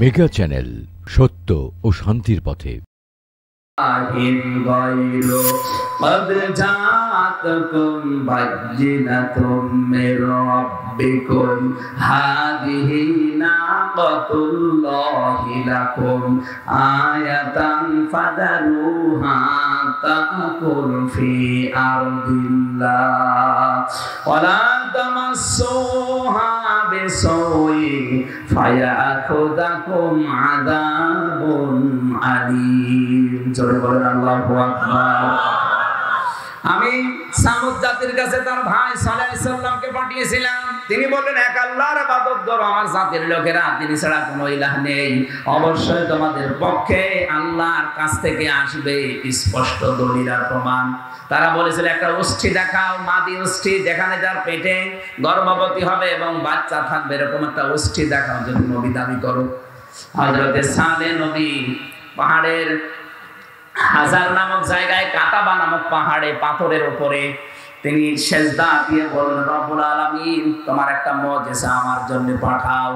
Mega channel, সত্য ও শান্তির পথে। قد جاءتكم بينة من ربكم هذه ناقة الله لكم آية فذروها تأكل في أرض الله ولا تمسوها بسوء فيأخذكم عذاب أليم। আল্লাহু আকবার। আমি সামুদ জাতির কাছে তার ভাই সালেহ আলাইহিস সালামকে পাঠিয়েছিলাম। তিনি বললেন, এক আল্লাহর ইবাদত করো আমার জাতির লোকেরা, তিনি ছাড়া কোনো ইলাহ নেই। অবশ্যই তোমাদের পক্ষে আল্লাহর কাছ থেকে আসবে স্পষ্ট দলিল আর প্রমাণ। তারা বলেছিল, একটা ওষ্ঠী দেখাও, মাদি ওষ্ঠী, যেখানে যার পেটে গর্ভবতী হবে এবং বাচ্চা থাকবে, এরকম একটা ওষ্ঠী দেখাও যদি নবী দাবি করো। হযরত সালেহ নবী পাহাড়ের হাজার নামক জায়গায়, কাতাবা নামক পাহাড়ে পাথরের উপরে তিনি সেজদা দিয়ে বললেন, রব্বুল আলামিন তোমার একটা মুজিজা আমার জন্য পাঠাও।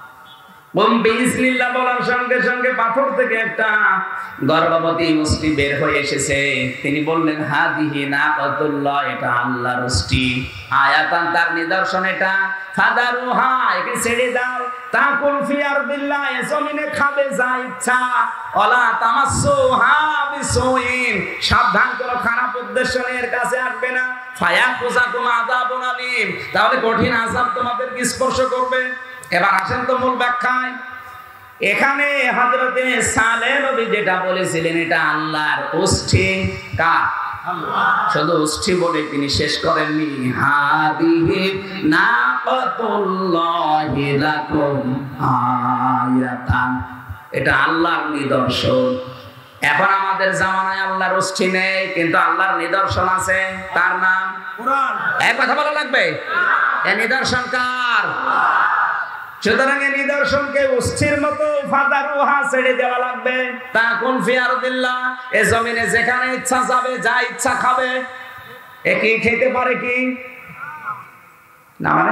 বিসমিল্লাহ বলার সঙ্গে সঙ্গে পাথর থেকে একটা গর্ভবতী ওষ্ঠী বের হয়ে এসেছে। তিনি বললেন, হাদিহি নাকাতুল্লাহ, এটা আল্লাহর ওষ্ঠী। আয়াতান, তার নিদর্শন এটা। ফাদারুহা, একে ছেড়ে দাও। তাকুল ফি আরদিল্লাহ, জমিনে খাবে যা ইচ্ছা। ওয়ালা তামাসসুহা বিসুইন, সাবধান করো, খারাপ উদ্দেশ্য নিয়ে এর কাছে আসবে না। ফায়াকুযাকুম আযাবুন আলীম, তাহলে কঠিন আযাব তোমাদেরকে স্পর্শ করবে। এবার আসেন তো মূল ব্যাখ্যায়। এখানে হযরতে সালেহ নবী যেটা বলেছিলেন, এটা আল্লাহর ওষ্ঠী। কার? আল্লাহ। শুধু ওষ্ঠী বলে তিনি শেষ করেননি, হাদিহি নাকাতুল্লাহি লাকুম আয়াতান, এটা আল্লাহর নিদর্শন। এখন আমাদের জামানায় আল্লাহর ওষ্ঠী নেই, কিন্তু আল্লাহর নিদর্শন আছে। তার নাম কুরআন। এই কথা বলা লাগবে? এই নিদর্শন কার? সুতরাং এই নিদর্শনকে ওষ্ঠীর মতো ফাদারুহা ছেড়ে দেওয়া লাগবে। তাকুন ফি আরদিল্লাহ, এই জমিনে যেখানে ইচ্ছা যাবে, যা ইচ্ছা খাবে। এ কি খেতে পারে কি না? মানে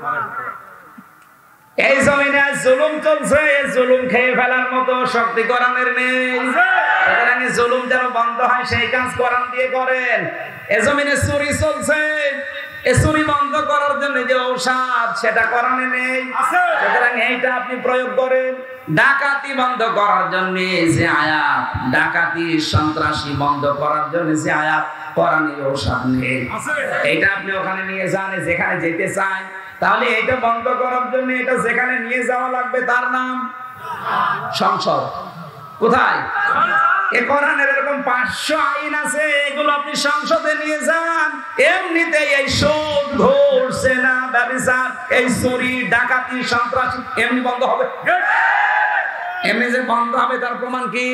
এই জমিনে জুলুম চলছে, এই জুলুম খেয়ে ফেলার মতো শক্তি কোরআনের নেই। সুতরাং এই জুলুম যেন বন্ধ হয় সেই কাজ কোরআন দিয়ে করেন। এই জমিনে চুরি চলছে, এই চুরি বন্ধ করার জন্য যে ঔষধ, সেটা কোরআনে নেই। সুতরাং এইটা আপনি প্রয়োগ করেন। ডাকাতি বন্ধ করার জন্য যে আয়াত, ডাকাতি সন্ত্রাসী বন্ধ করার জন্য যে আয়াত, কোরআনে ঔষধ নেই। এইটা আপনি ওখানে নিয়ে যান, যেখানে যেতে চান। তাহলে এটা বন্ধ করার জন্য এটা যেখানে নিয়ে যাওয়া লাগবে, তার নাম সংসদ। কোথায়? এ কোরআনের এরকম 500 আইন আছে, এগুলো আপনি সংসদে নিয়ে যান। এমনিতে এই সুদ, ঘুষ, জেনা, ব্যভিচার, এই চুরি, ডাকাতি, সন্ত্রাসী এমনি বন্ধ হবে। এমনি যে বন্ধ হবে তার প্রমাণ কি?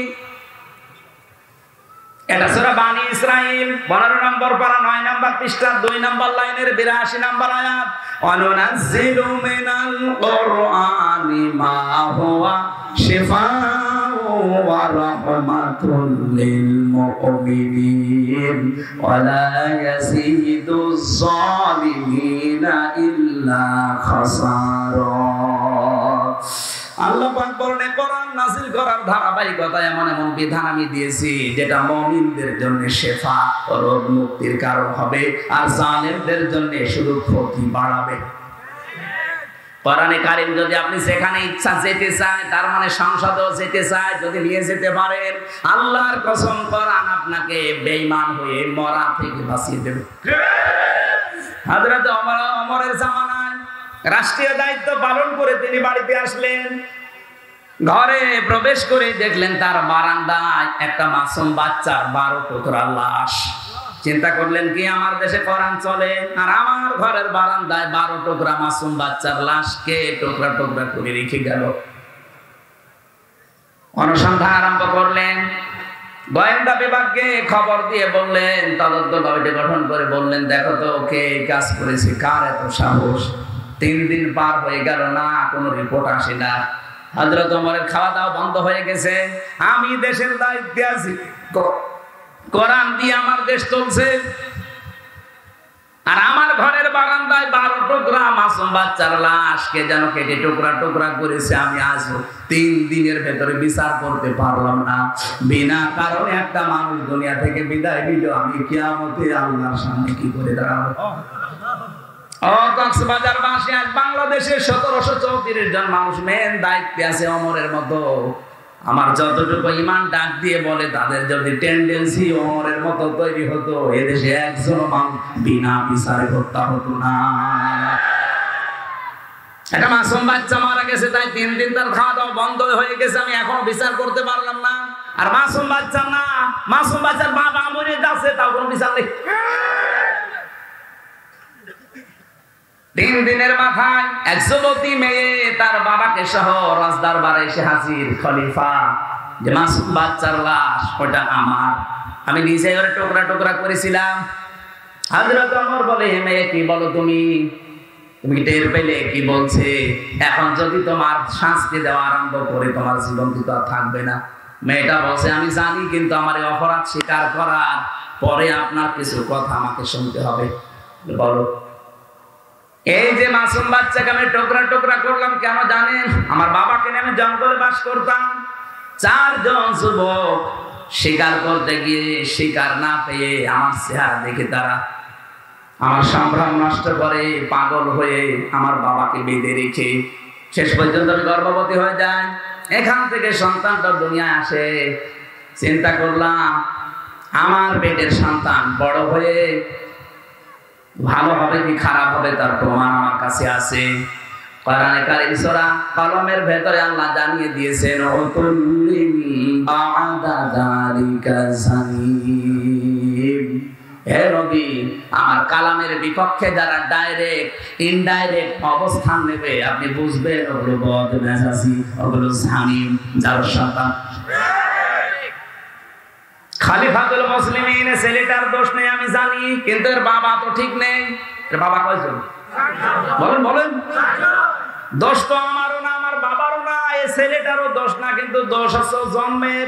এটা সূরা বানী ইসরাঈল 15 নম্বর পারা 9 নম্বর পৃষ্ঠা 2 নম্বর লাইনের 82 নম্বর আয়াত। ওয়ানুনাজ্জিলু মিনাল কুরআনি মা হুয়া শিফাউ ওয়া রাহমাতুল লিল মুমিনিন ওয়া লা ইয়াজিদুজ যালিমিনা ইল্লা খাসারা। আল্লাহ পাক বলেন, কোরআন নাযিল করার ধারাবাহিকতায় এমন এমন বিধান আমি দিয়েছি যেটা মুমিনদের জন্য শেফা ও রোগ মুক্তির কারণ হবে, আর জালেমদের জন্য শুধু ক্ষতি বাড়াবে। কোরআনে কারীম যদি আপনি যেখানে ইচ্ছা যেতে চায়, তার মানে সংসদেও যেতে চায়, যদি নিয়ে যেতে পারেন, আল্লাহর কসম কোরআন আপনাকে বেঈমান হয়ে মরা থেকে বাঁচিয়ে দেবে। হযরত ওমরের জামানায় রাষ্ট্রীয় দায়িত্ব পালন করে তিনি বাড়িতে আসলেন। ঘরে প্রবেশ করে দেখলেন তার বারান্দায় একটা মাসুম বাচ্চার 12 টুকরা লাশ। চিন্তা করলেন, কি আমার দেশে কোরআন চলে, আর আমার ঘরের বারান্দায় 12 টুকরা মাসুম বাচ্চার লাশকে টুকরা টুকরা করে রেখে গেল। অনুসন্ধান আরম্ভ করলেন। গোয়েন্দা বিভাগকে খবর দিয়ে বললেন, তদন্ত কমিটি গঠন করে বললেন, দেখো তো কে কাজ করেছে, কার এত সাহস। 3 দিন পার হয়ে গেল না, কোনো রিপোর্ট আসে না। হযরত ওমরের খাওয়া দাওয়া বন্ধ হয়ে গেছে। আমি দেশের দায়িত্বে আছি, কোরআন দিয়ে আমার দেশ চলছে, আর আমার ঘরের বারান্দা বারান্দায় 12 টুকরা মাসুম বাচ্চার লাশকে যেন কেটে টুকরা টুকরা করেছে। আমি আজ 3 দিনের ভেতরে বিচার করতে পারলাম না। বিনা কারণে একটা মানুষ দুনিয়া থেকে বিদায় নিল, আমি কিয়ামতে আল্লাহর সামনে কি করে দাঁড়াবো? কক্সবাজারবাসী আজ বাংলাদেশের 1734 জন মানুষ মেন দায়িত্বে আছে ওমরের মতো। আমার যতটুকু ইমান ডাক দিয়ে বলে, তাদের যদি টেন্ডেন্সি ওমরের মতো তৈরি হতো, এদেশে একজন মানুষ বিনা বিচারে হত্যা হতো না। একটা মাসুম বাচ্চা মারা গেছে, তাই 3 দিন তার খাওয়া দাওয়া বন্ধ হয়ে গেছে, আমি এখনো বিচার করতে পারলাম না। আর মাসুম বাচ্চা না, মাসুম বাচ্চার বাবা মরে যাচ্ছে, তাও কোনো বিচার নেই। 3 দিনের মাথায় এক যুবতী মেয়ে তার বাবাকে সহ রাজদরবারে এসে হাজির। খলিফা, যে মাসুম বাচ্চার লাশ ওটা আমার, আমি নিজে ওর টুকরা টুকরা করেছিলাম। হযরত ওমর বলে, হে মেয়ে, কি বলো তুমি? তুমি টের পেলে কি বলছে? এখন যদি তোমার শাস্তি দেওয়া আরম্ভ করে, তোমার জীবন তো আর থাকবে না। মেয়েটা বলছে, আমি জানি, কিন্তু আমার এই অপরাধ স্বীকার করার পরে আপনার কিছু কথা আমাকে শুনতে হবে। বলো। এই যে মাসুম বাচ্চাকে আমি টুকরা টুকরা করলাম কেন জানেন? আমার বাবাকে নিয়ে আমি জঙ্গলে বাস করতাম। 4 জন যুবক শিকার করতে গিয়ে শিকার না পেয়ে আমার চেহারা দেখে তারা আমার সম্ভ্রম নষ্ট করে, পাগল হয়ে আমার বাবাকে বেঁধে রেখে শেষ পর্যন্ত আমি গর্ভবতী হয়ে যাই। এখান থেকে সন্তানটা দুনিয়ায় আসে। চিন্তা করলাম, আমার পেটের সন্তান বড় হয়ে ভালো হবে কি খারাপ হবে তার প্রমাণ আমার কাছে আছে। কোরআনে কারীম সূরা কলমের ভেতরে আল্লাহ জানিয়ে দিয়েছেন, হে নবী, আমার কালামের বিপক্ষে যারা ডাইরেক্ট ইনডাইরেক্ট অবস্থান নেবে, আপনি বুঝবেন ওগুলো বদমেজাজি, ওগুলো জালিম, যার সন্তান। খলিফাতুল মুসলিমিন, ছেলেটার দোষ নেই আমি জানি, কিন্তু এর বাবা তো ঠিক নেই। এর বাবা কয়জন? বলেন বলেন। দোষ তো আমারও না, আমার বাবারও না, এই ছেলেটারও দোষ না, কিন্তু দোষ আছে জন্মের।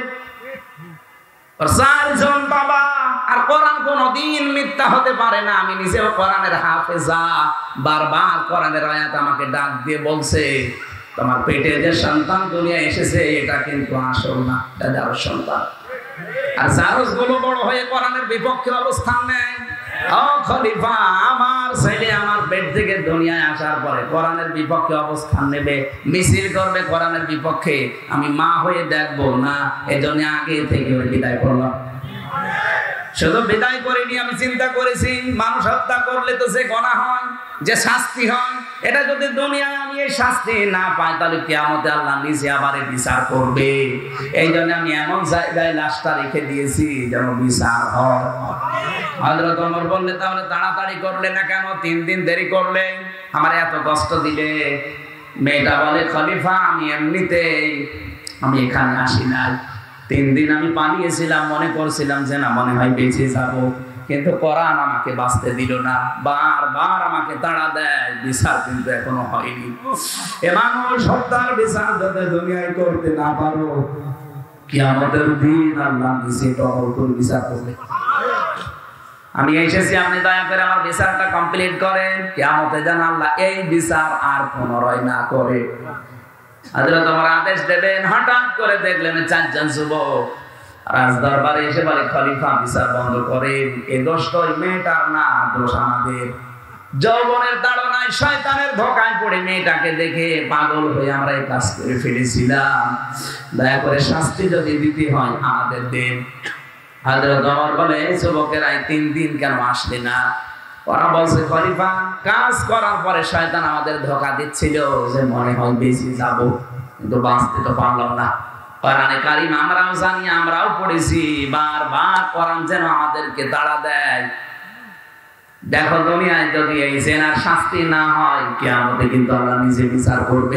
4 জন বাবা। আর কোরআন কোনদিন মিথ্যা হতে পারে না। আমি নিজেও কোরআনের হাফেজা। বারবার কোরআনের আয়াত আমাকে ডাক দিয়ে বলছে, তোমার পেটে যে সন্তান দুনিয়া এসেছে, এটা কিন্তু আসল না, এটা যার সন্তান। আর জারজ গুলো বড় হয়ে কোরআনের বিপক্ষে অবস্থান নেয়। ও খলিফা, আমার ছেলে আমার পেট থেকে দুনিয়ায় আসার পরে কোরআনের বিপক্ষে অবস্থান নেবে, মিছিল করবে কোরআনের বিপক্ষে, আমি মা হয়ে দেখবো না। এজন্য আগে থেকে বিদায় করলাম। শুধু বিদায় করিনি, আমি চিন্তা করেছি, মানুষ হত্যা করলে তো যে গুনাহ হয়, যে শাস্তি হয়, এটা যদি দুনিয়ায় আমি এই শাস্তি না পাই, তাহলে কিয়ামতে আল্লাহ নিজে আবার বিচার করবে। এই জন্য আমি এমন জায়গায় লাশটা রেখে দিয়েছি যেন বিচার হয়। হযরত ওমর বললেন, তাহলে তাড়াতাড়ি করলে না কেন? 3 দিন দেরি করলে, আমার এত কষ্ট দিলে। মেয়েটা বলে, খলিফা, আমি এমনিতেই আমি এখানে আসি নাই। 3 দিন আমি পালিয়েছিলাম, মনে করছিলাম যে না, মনে হয় বেঁচে যাব, কিন্তু কোরআন আমাকে বাঁচতে দিল না, বারবার আমাকে তাড়া দেয়। বিচার কিন্তু এখনো হয়নি। এ মানুষ হত্যার বিচার যদি দুনিয়ায় করতে না পারো, কিয়ামতের দিন আল্লাহ নিজে টহল করে বিচার করবে। আমি এসেছি, আপনি দয়া করে আমার বিচারটা কমপ্লিট করেন, কিয়ামতে যেন আল্লাহ এই বিচার আর পুনরায় না করে। হযরত ওমর আদেশ দেবেন। হঠাৎ করে দেখলেন 4 জন যুবক রাজদরবারে এসে বলে, খলিফা, বিচার বন্ধ করেন, এই দোষ তো ওই মেয়েটার না, দোষ আমাদের। যৌবনের তাড়নায় শয়তানের ধোঁকায় পড়ে মেয়েটাকে দেখে পাগল হয়ে আমরা এই কাজ করে ফেলেছিলাম, দয়া করে শাস্তি যদি দিতে হয় আমাদের দেন। হযরত ওমর বলে, যুবকেরা 3 দিন কেন আসলে না? ওরা বলছে, খলিফা, কাজ করার পরে শয়তান আমাদের ধোঁকা দিচ্ছিল যে মনে হয় বেঁচে যাব, কিন্তু বাঁচতে তো পারলাম না। কোরআনে কারীম আমরাও জানি, আমরাও পড়েছি, বারবার কোরআন যেন আমাদেরকে তাড়া দেয়। দেখো, দুনিয়ায় যদি এই জেনার শাস্তি না হয়, কিয়ামতে কিন্তু আল্লাহ নিজে বিচার করবে।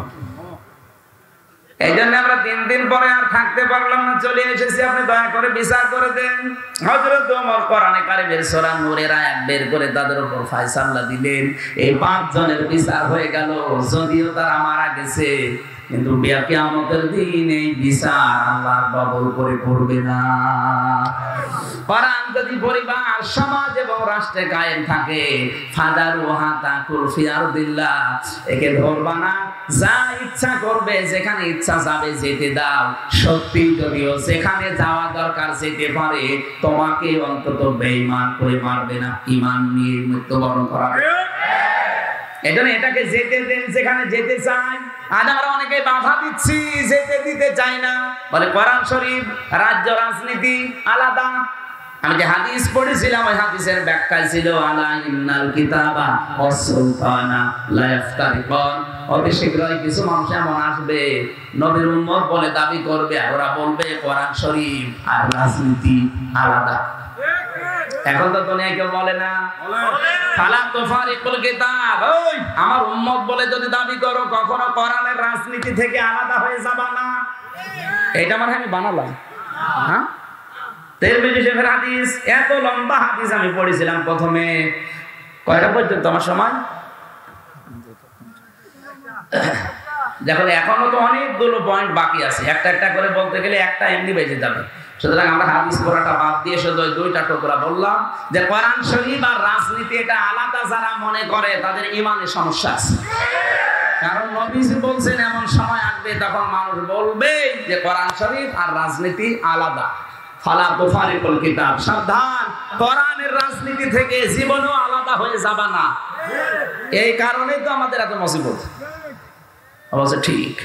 এই জন্য আমরা 3 দিন পরে আর থাকতে পারলাম না, চলে এসেছি, আপনি দয়া করে বিচার করে দেন। হযরত ওমর কোরআনে কারীমের সূরা নূরের আয়াত বের করে তাদের উপর ফয়সালা দিলেন। এই 5 জনের বিচার হয়ে গেল, যদিও তারা মারা গেছে, কিন্তু কিয়ামতের দিন এই বিচার আল্লাহর ডবল করে করবে না। কোরআন যদি পরিবার সমাজ এবং রাষ্ট্রে কায়েম থাকে ফাদারুহা তাকুল ফি আরদিল্লাহ, একে ধরবা না, যা ইচ্ছা করবে যেখানে ইচ্ছা যাবে যেতে দাও। সত্যি যদিও যেখানে যাওয়া দরকার যেতে পারে, তোমাকে অন্তত বেঈমান করে মারবে না, ঈমান নিয়ে মৃত্যুবরণ করাবে। এজন্য এটাকে যেতে দেন যেখানে যেতে চায়। আজ আমরা অনেকে বাধা দিচ্ছি, যেতে দিতে চাই না, বলে কোরআন শরীফ রাজ্য রাজনীতি আলাদা। আমি যে হাদিস পড়েছিলাম ওই হাদিসের ব্যাখ্যা ছিল আলা ইন্নাল কিতাবা ওয়াস সুলতানা লা ইফতারিকান। অতি শীঘ্রই কিছু মানুষ এমন আসবে নবীর উম্মত বলে দাবি করবে, আর ওরা বলবে কোরআন শরীফ আর রাজনীতি আলাদা। এখন তো দুনিয়া কেউ বলে না, ফালা তুফারিকুল কিতাব, ওই আমার উম্মত বলে যদি দাবি করো কখনো কোরআনের রাজনীতি থেকে আলাদা হয়ে যাবা না। এটা মানে আমি বানালাম। হ্যাঁ, তিরমিজি শরীফের হাদিস, এত লম্বা হাদিস আমি পড়েছিলাম প্রথমে। কয়টা পর্যন্ত আমার সময়? দেখুন এখনো তো অনেকগুলো পয়েন্ট বাকি আছে, একটা একটা করে বলতে গেলে একটা এমনি বেজে যাবে। সুতরাং আমরা হাদিস পড়াটা বাদ দিয়ে শুধু দুইটা টুকরা বললাম যে কোরআন শরীফ আর রাজনীতি এটা আলাদা। যারা মনে করে তাদের ঈমানে সমস্যা আছে, কারণ নবীজি বলছেন এমন সময় আসবে তখন মানুষ বলবে যে কোরআন শরীফ আর রাজনীতি আলাদা। ফালা তুফারিকুল কিতাব, সাবধান, কোরআনের রাজনীতি থেকে জীবনও আলাদা হয়ে যাবা না। এই কারণেই তো আমাদের এত মুসিবত। অবশ্য ঠিক।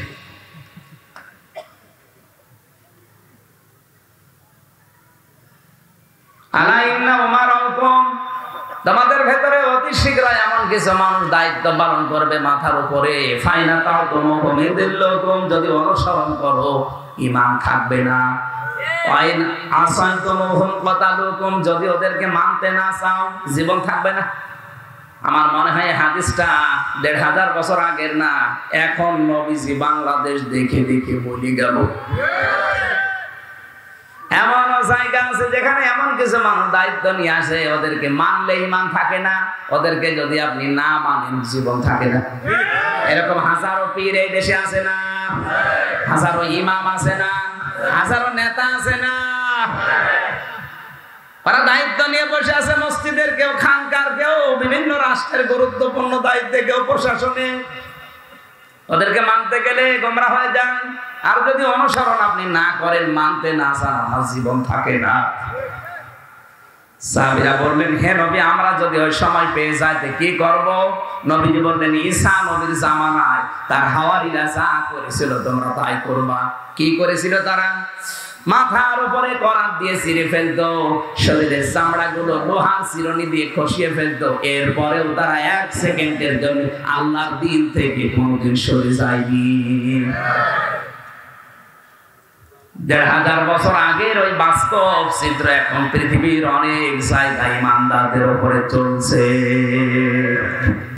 আলা ইন্না উমারাকুম, তোমাদের ভেতরে অতি শীঘ্রই এমন কিছু মানুষ দায়িত্ব পালন করবে মাথার উপরে। ফাইনা তাউতুমুহুম ইদিল্লুকুম, যদি অনুসরণ করো ঈমান থাকবে না। ওয়াইন আসাইতুমুহুম কাতালুকুম, যদি ওদেরকে মানতে না চাও জীবন থাকবে না। আমার মনে হয় হাদিসটা ১৫০০ বছর আগের না, এখন নবীজি বাংলাদেশ দেখে দেখে বলে গেল। এমন জায়গা আছে যেখানে এমন কিছু মানুষ দায়িত্ব নিয়ে আসে, ওদেরকে মানলে ঈমান থাকে না, ওদেরকে যদি আপনি না মানেন জীবন থাকে না। এরকম হাজারো পীর এই দেশে আছে না, হাজারো ইমাম আছে না, হাজারো নেতা আছে না। ওরা দায়িত্ব নিয়ে বসে আছে, মসজিদের কেউ, খানকার কেউ, বিভিন্ন রাষ্ট্রের গুরুত্বপূর্ণ দায়িত্বে, কেউ প্রশাসনে। ওদেরকে মানতে গেলে গোমরাহ হয়ে যান। আর যদি অনুসরণ আপনি না করেন, মানতে না চান, আমার জীবন থাকে না। সাহাবীরা বললেন, হে নবী, আমরা যদি ওই সময় পেয়ে যাই তো কি করব? নবীজি বললেন, ঈসা নবীর জামানায় তার হাওয়ারীরা যা করেছিল তোমরা তাই করবা। কি করেছিল তারা? মাথার উপরে করাত দিয়ে ছিঁড়ে ফেলতো, শরীরের চামড়াগুলো লোহার চিরুনি দিয়ে খসিয়ে ফেলতো। এরপরেও তারা 1 সেকেন্ডের জন্য আল্লাহর দিন থেকে কোনোদিন সরে যায়নি। ১৫০০ বছর আগের ওই বাস্তব চিত্র এখন পৃথিবীর অনেক জায়গায় ইমানদারদের উপরে চলছে।